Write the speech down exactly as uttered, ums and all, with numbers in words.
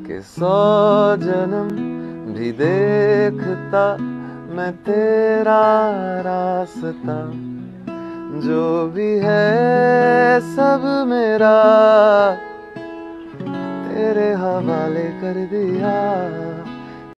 कि सौ जन्म भी देखता मैं तेरा रास्ता, जो भी है सब मेरा तेरे हवाले कर दिया।